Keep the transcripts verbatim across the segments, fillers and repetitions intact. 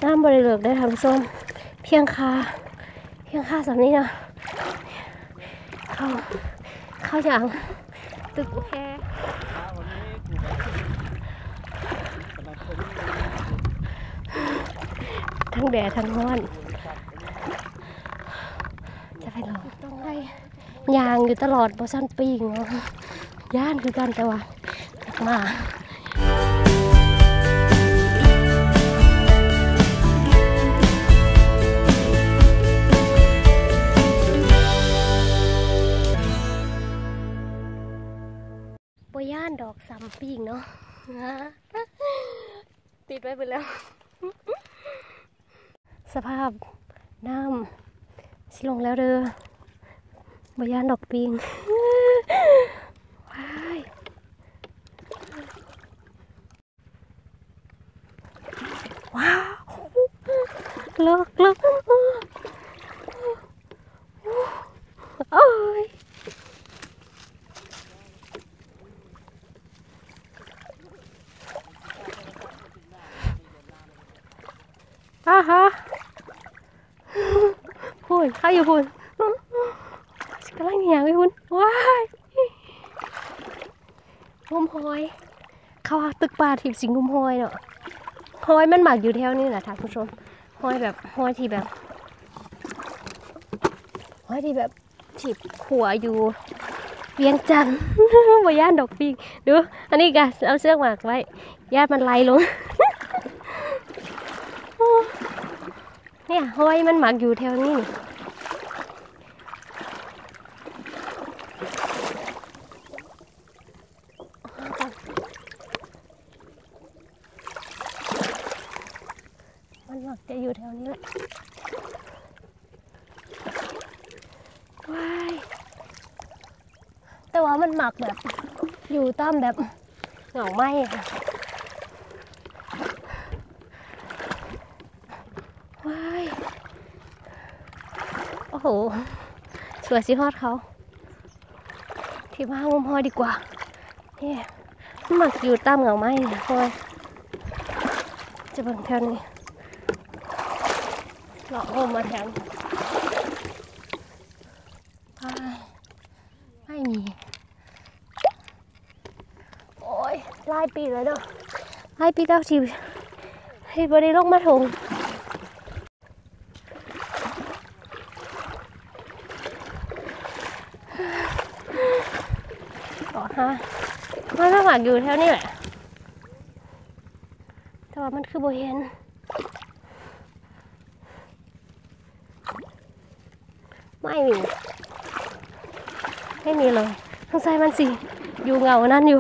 น้ำบริเลิกได้ทำส้มเพียงคาเพียงคาสำนี้นะเข้าเข้าอย่างตึกแค่ทั้งแดดทั้งร้อนจะไปลงต้องให้ยางอยู่ตลอดบอสันปีงย่านคือกันแต่ว่ามาปย่านดอกสามปีกเนาะติดไว้ไปแล้วสภาพน้ำสิลงแล้วเด้อปย่านดอกปีงว้ายว้าวเลิกเลิกโอ้ยอ่ะฮะพูนข้าอยู่พูนกำลังเหนียวไอ้พูนว้ายงมหอยเขาตึกปลาทิพย์สิงงมหอยเนาะหอยมันหมักอยู่แถวนี้แหละท่านผู้ชมหอยแบบหอยที่แบบหอยที่แบบถีบขัวอยู่เวียงจันทร์บย่านดอกปีกดูอันนี้กันเอาเสื้อหมากไว้ญาติมันไล่ลงเนี่ยหอยมันหมักอยู่แถวนี้มันหมักจะอยู่แถวนี้แหละว้ายแต่ว่ามันหมักแบบอยู่ตามแบบเหงาไหมค่ะว้ายโอ้โหสวยสิฮอดเขาที่มางมหอยดีกว่าเนี่ยหมักอยู่ตามเหงาไหมเนี่ยคอยจะเบิ่งแถวนี้หลอกงมมาแถวไม่มีโอ้ยไล่ปีเลยเนาะไล่ปีแล้วชีวิตให้บริโลกมาถงต่อฮะมันสมัครอยู่แถวนี้แหละแต่ว่ามันคือโบเห็นไม่มีไม่มีเลยข้างใต้มันสิอยู่เงานั่นอยู่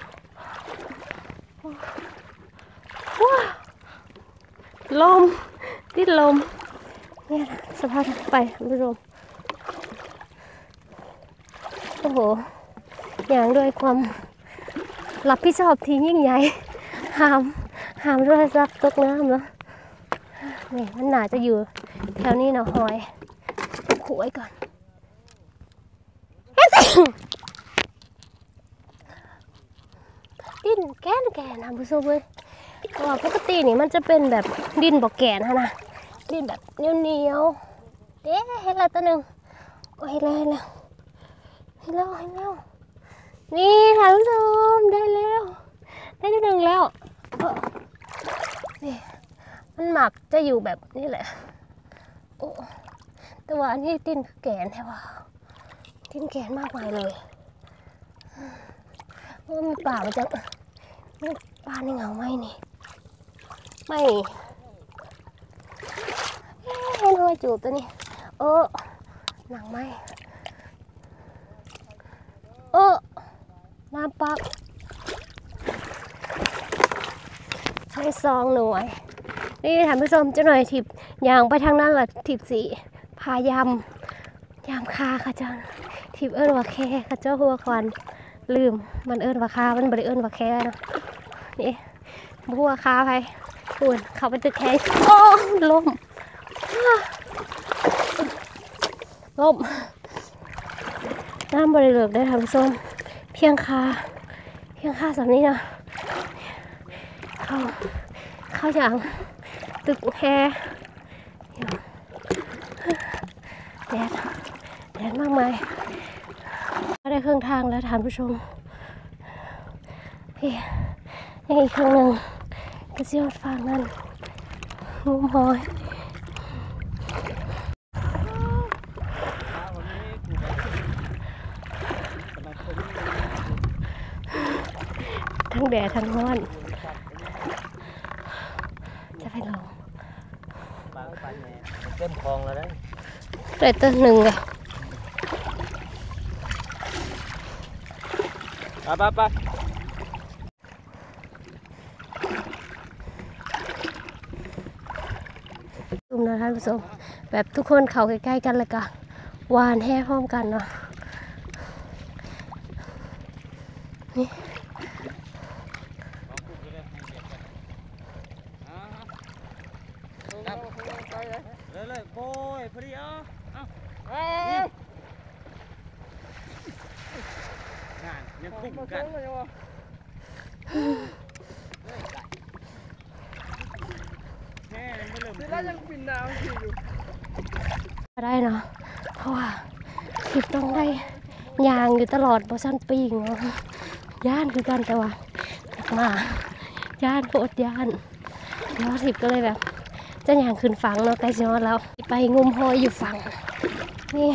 ว้าลมติดลมเนี่ยสภาพไปคุณผู้ชมโอ้โหอย่างด้วยความรับผิดชอบที่ยิ่งใหญ่ห้ามห้ามด้วยซับตกน้ำเนาะนี่มันหนาจะอยู่แถวนี้เนาะหอยขู่ไว้ก่อนดินแกนแกนทำผู้ชมเลยว่าปกตินี่มันจะเป็นแบบดินบอกแกนฮะนะดินแบบเหนียวเหนียวเอ๊ะเห็นแล้วตัวหนึ่งโอ้ยเห็นแล้วเห็นแล้วเห็นแล้วเห็นแล้วนี่ท่านผู้ชมได้แล้วได้ตัวหนึ่งแล้วนี่มันหมักจะอยู่แบบนี้แหละโอ้แต่ว่าอันนี้ดินแกนใช่ป่ะดินแกนมากไปเลยว่ามีป่ามันจะมีป่าในเงาไหมนี่ไม่เห็นหอยจูบตัวนี้เออหนังไหมเออน้ำปักใช้ซองหน่วยนี่ท่านผู้ชมจะหน่อยทิพยางไปทางนั้นล่ะทิพสีพายำยำคาค่ะเจ้าทิพเอิ้นว่าแค่ค่ะเจ้าหัวควันลืมมันเอิ้นว่าคามันบริเอิ้นว่าแค่นะนี่บัวคาไปอุ่นเขาไปตึกแค่โอ้ล้มล้มน้ำบริเลิกได้ทำส้มเพียงคาเพียงคาสำนี้นะเข้าเข้าอย่างตึกแฮแดดแดดมากมายได้ครึ่งทางแล้วท่านผู้ชมพี่ยังอีกครึ่งหนึ่งก็จะยอดฟังนั่นงุ้มหอยทั้งแดดทั้งร้อนจะไปลงเต็มคลองแล้วได้ได้ตัวหนึ่งเลยไปไปไปดูนะท่านผู้ชมแบบทุกคนเข้าใกล้ๆกันเลยกะหวานแห่พร้อมกันเนาะนี่เลยเลยโบยพอดีเอาเอางานยังคุ้มกันแม่ยังไม่เริ่มแล้วยังปิ่นดาวอยู่ได้เนาะเพราะว่าคลิปต้องได้ยางอยู่ตลอดบอสันปีงเนาะย่านคือกันแต่ว่ามาย่านโคตรย่านแล้วทิปก็เลยแบบจะยางขึ้นฝั่งเนาะใกล้จะมาแล้วไปงมหอยอยู่ฝั่งนี่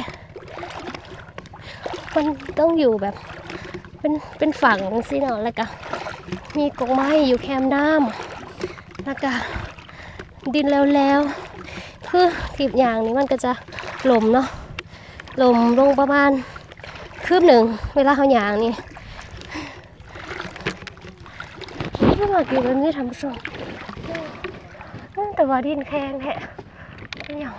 มันต้องอยู่แบบเป็นเป็นฝั่งสิเนาะแล้วก็มีกงไม้อยู่แคมน้ำแล้วก็ดินแล้วๆคือทิปยางนี้มันก็จะหล่มเนาะหล่มลงประมาณคืบหนึ่งเวลาเขายางนี่ไม่มากินแบบนี้ทำชมแต่ว่าดินแข็งแท้ไม่เหนียว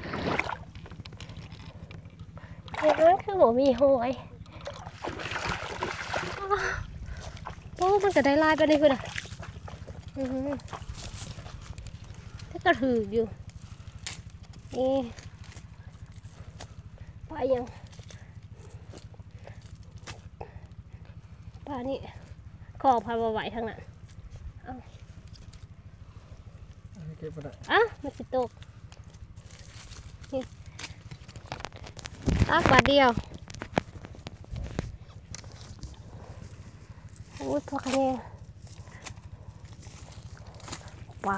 อย่างนั้นคือหมูมีหอยโอ้มันจะได้ลายไปนี่คือน่ะถ้ากระถืออยู่นี่ปลายังปลานี่ขอพามาไหวทางนั้นอ่ะมันสิตกนี่ตักบาทเดียวอุ้ยพอคะแนนว้า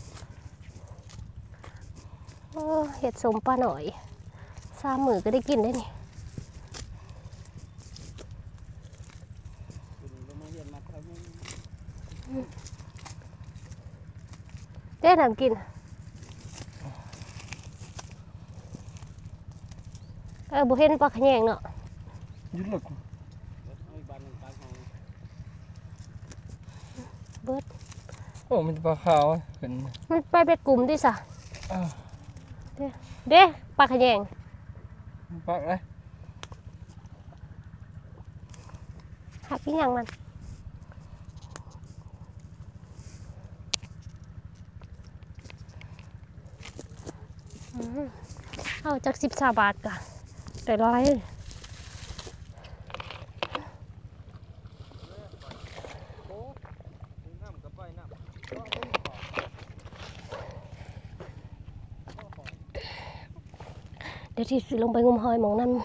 โอ้เห็ดสมปลาหน่อยสามมือก็ได้กินได้นี่เจ๊ทำกินเออบุเห็นปลาขยงเนาะยุดหลักเบิดโอ้มันปลาขาวเห็นมันไปเป็นกลุ่มดิสะเด้เด้ปลาขยงปลาอะไรหักที่ยังมันเอาจากสิบสามบาทกันแต่ร้อยเดี๋ยวที่ลงไปงมหอยมองนั่น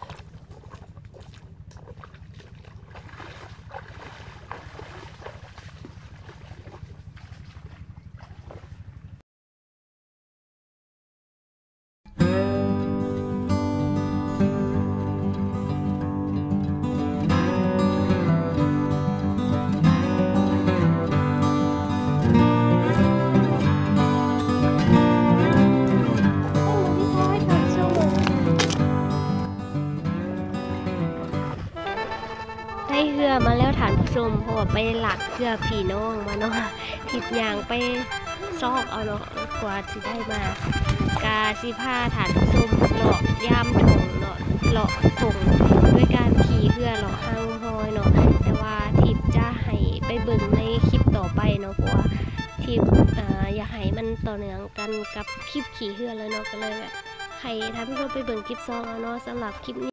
เรือมาแล้วฐานผู้ชมเพราะว่าไปหลักเรือผีน้องมาเนาะทิพยางไปซอกเอาเนาะกว่าจะได้มากาสิผ้าฐานผู้ชมหลอกย่ามถงเนาะหลอกถงด้วยการขี่เรือหลอกห้างหอยเนาะแต่ว่าทิพจะให้ไปเบิ่งในคลิปต่อไปเนาะเพราะว่าทิพอยากให้มันต่อเนื่องกันกับคลิปขี่เรือเลยเนาะก็เลยแบบให้ท่านผู้ชมไปเบิ่งคลิปซองเอาเนาะสำหรับคลิปนี้